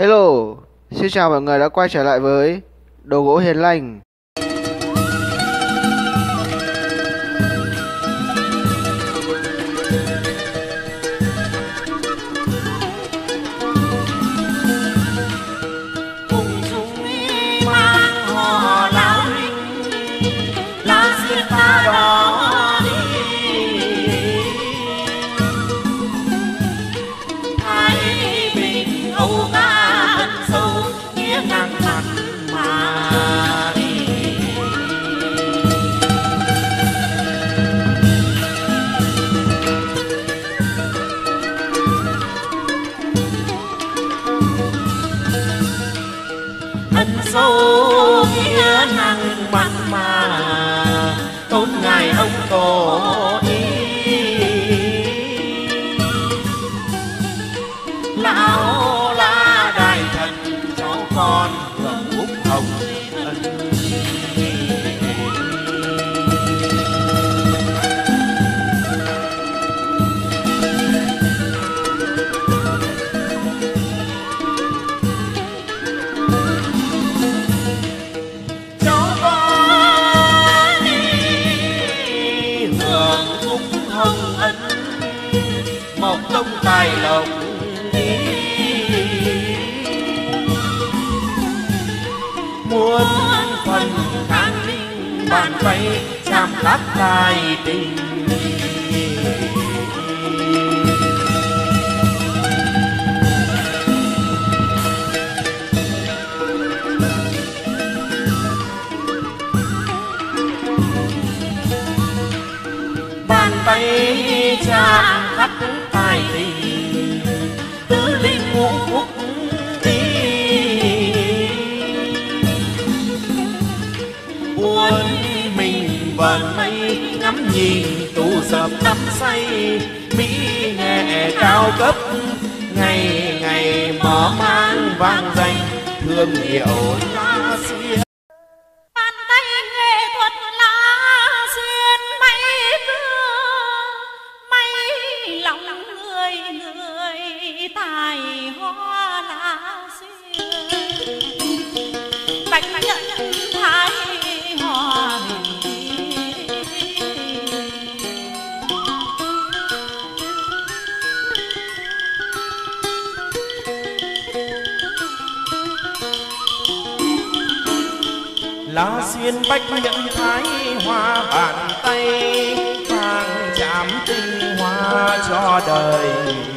Hello, xin chào mọi người đã quay trở lại với Đồ gỗ Hiền Lành. Cùng chúng mang hò lão linh, lá xiên ta đó đi. Thái bình Âu ca ân sâu, nghĩa ngang mặt mà đi. Ân sâu nghĩa ngang mặt mà tôn ngài ông tổ đi. Lão la đại thần cháu con hưởng phúc hồng ân. Cháu con đi hưởng phúc hồng ân, mộc công tài lộc muôn phần khang linh, bàn tay chạm khắc tài tình. Bàn tay chạm khắc tài tình, tứ linh ngũ phúc đi. Uốn mình vần mây ngắm nhìn tù dập đắm say, mỹ nghệ cao cấp ngày ngày mở mang vang danh thương hiệu lá xiên. Bàn tay nghệ thuật lá xiên bay cưa, may lòng người người tài hoa lá xiên. Bạch nhận thái hoa Lá xiên bách nhận thái hoa, bàn tay vàng chạm tinh hoa cho đời.